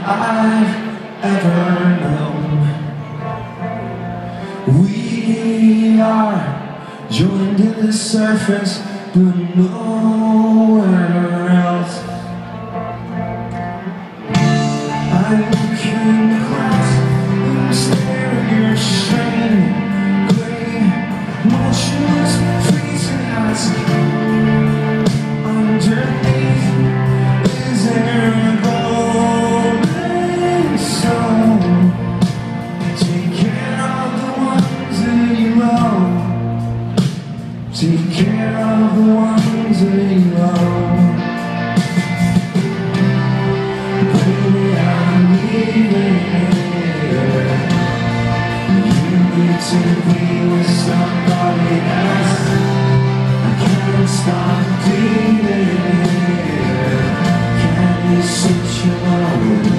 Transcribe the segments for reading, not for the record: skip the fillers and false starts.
I've ever known. We are joined in the surface, but nowhere else. I look in the glass and stare at your shiny, gray, motionless face and ask, underneath, is there a golden soul? Take care of the ones that you love. Take care of the ones that you love. Baby, I'm leaving here. You need to be with somebody else. I can't stop bleeding here. Can you switch your mind?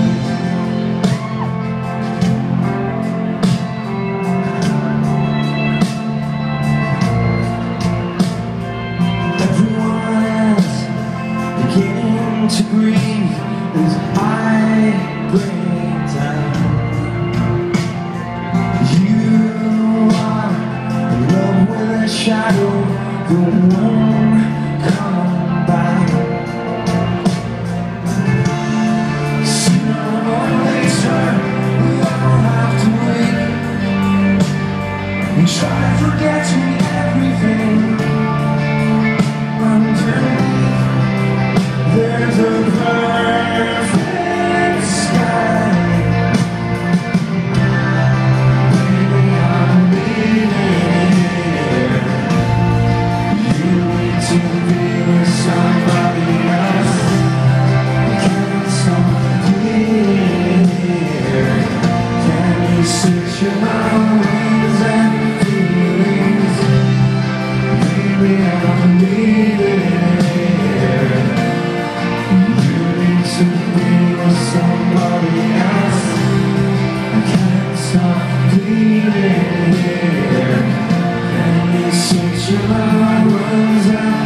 To breathe as I break down. You are in love with a shadow that won't come back. Sooner or later, I'll have to wait and try to forget everything. Underneath, there's a perfect sky. Baby, I'm leaving here. You need to be with somebody else. I can't stop bleeding here. Can you switch your minds and feelings? Baby, I'm leaving here. To be with somebody else. I can't stop bleeding here. Can you switch your minds and